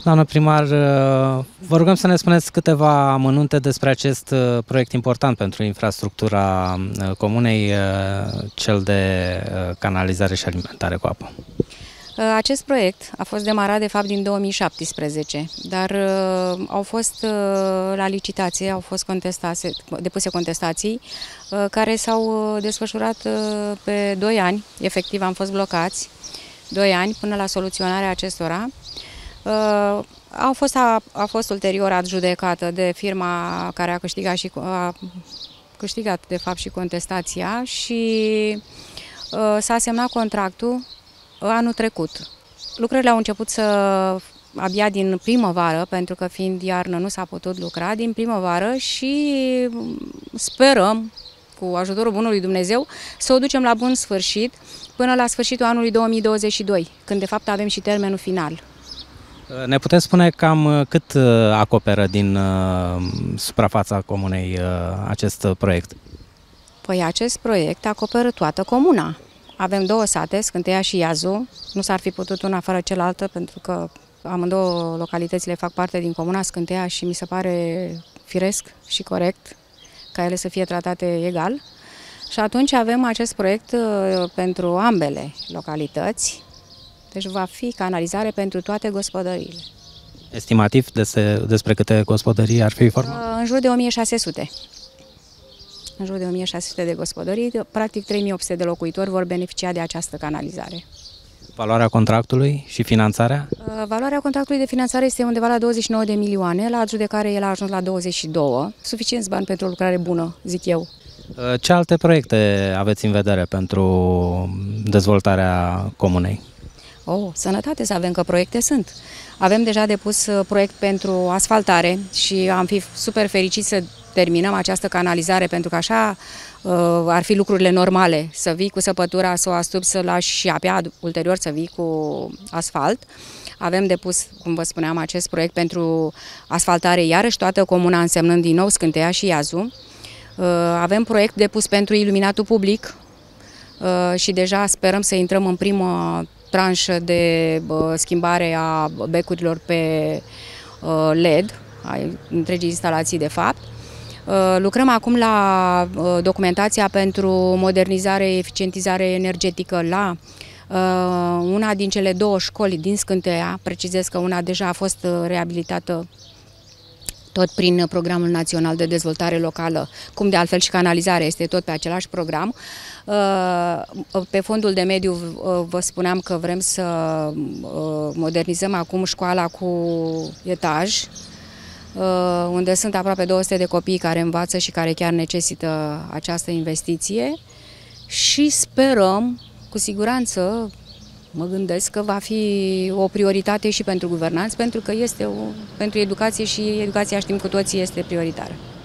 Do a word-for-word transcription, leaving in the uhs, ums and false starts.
Doamnă primar, vă rugăm să ne spuneți câteva amănunte despre acest proiect important pentru infrastructura comunei, cel de canalizare și alimentare cu apă. Acest proiect a fost demarat de fapt din două mii șaptesprezece, dar uh, au fost uh, la licitație, au fost contestate, depuse contestații uh, care s-au desfășurat uh, pe doi ani, efectiv am fost blocați doi ani până la soluționarea acestora. Uh, au fost, a, a fost ulterior adjudecată de firma care a câștigat, și, a câștigat de fapt și contestația și uh, s-a semnat contractul anul trecut. Lucrările au început să abia din primăvară, pentru că fiind iarnă nu s-a putut lucra, din primăvară și sperăm, cu ajutorul bunului Dumnezeu, să o ducem la bun sfârșit până la sfârșitul anului două mii douăzeci și doi, când de fapt avem și termenul final. Ne puteți spune cam cât acoperă din uh, suprafața comunei uh, acest proiect? Păi acest proiect acoperă toată comuna. Avem două sate, Scânteia și Iazu. Nu s-ar fi putut una fără cealaltă, pentru că amândouă localitățile fac parte din comuna Scânteia și mi se pare firesc și corect ca ele să fie tratate egal. Și atunci avem acest proiect pentru ambele localități, deci va fi canalizare pentru toate gospodăriile. Estimativ despre câte gospodării ar fi format? În jur de o mie șase sute. În jur de o mie șase sute de gospodării, practic trei mii opt sute de locuitori vor beneficia de această canalizare. Valoarea contractului și finanțarea? Valoarea contractului de finanțare este undeva la douăzeci și nouă de milioane, la adjudecare el a ajuns la douăzeci și doi, suficienți bani pentru o lucrare bună, zic eu. Ce alte proiecte aveți în vedere pentru dezvoltarea comunei? Oh, sănătate să avem, că proiecte sunt. Avem deja depus proiect pentru asfaltare și am fi super fericiți să terminăm această canalizare, pentru că așa uh, ar fi lucrurile normale, să vii cu săpătura, să o astupi, să lași și abia ulterior să vii cu asfalt. Avem depus, cum vă spuneam, acest proiect pentru asfaltare, iarăși toată comuna, însemnând din nou Scânteia și Iazu. Uh, avem proiect depus pentru iluminatul public uh, și deja sperăm să intrăm în primă tranșă de uh, schimbare a becurilor pe uh, L E D, a întregii instalații de fapt. Lucrăm acum la documentația pentru modernizare, eficientizare energetică la una din cele două școli din Scânteia. Precizez că una deja a fost reabilitată tot prin Programul Național de Dezvoltare Locală, cum de altfel și canalizarea este tot pe același program. Pe fondul de mediu vă spuneam că vrem să modernizăm acum școala cu etaj, unde sunt aproape două sute de copii care învață și care chiar necesită această investiție și sperăm, cu siguranță, mă gândesc că va fi o prioritate și pentru guvernanți, pentru că este o, pentru educație și educația, știm cu toții, este prioritară.